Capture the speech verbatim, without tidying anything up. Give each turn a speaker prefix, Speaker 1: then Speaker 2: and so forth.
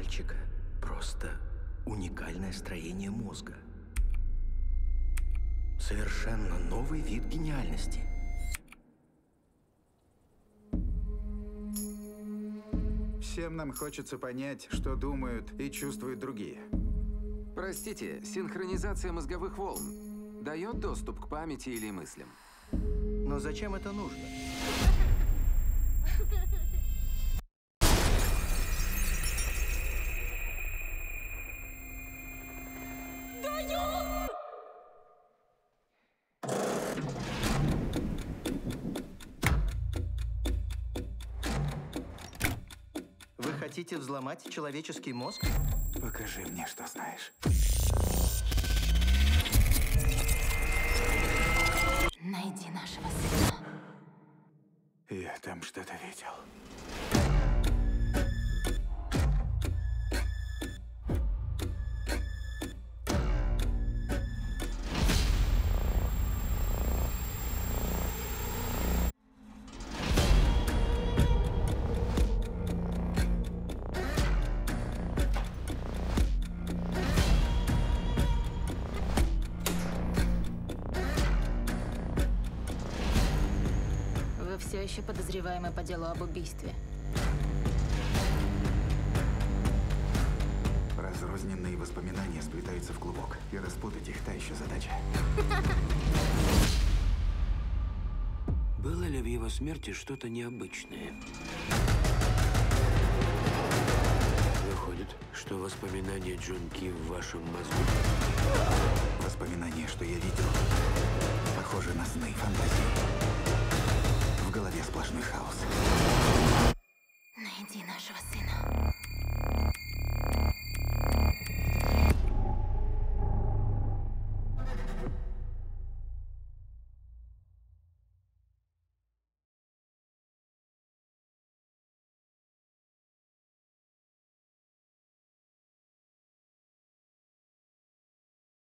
Speaker 1: мальчика просто уникальное строение мозга. Совершенно новый вид гениальности.
Speaker 2: Всем нам хочется понять, что думают и чувствуют другие.
Speaker 3: Простите, синхронизация мозговых волн дает доступ к памяти или мыслям?
Speaker 1: Но зачем это нужно? Вы хотите взломать человеческий мозг?
Speaker 2: Покажи мне, что знаешь.
Speaker 4: Найди нашего сына.
Speaker 2: Я там что-то видел.
Speaker 4: Вы все еще подозреваемы по делу об убийстве.
Speaker 2: Разрозненные воспоминания сплетаются в клубок, и распутать их та еще задача.
Speaker 5: Было ли в его смерти что-то необычное? Выходит, что воспоминания Джон Ки в вашем мозгу?
Speaker 2: Воспоминания, что я видел, похожи на сны, фантазии. В голове сплошной хаос.
Speaker 4: Найди нашего сына.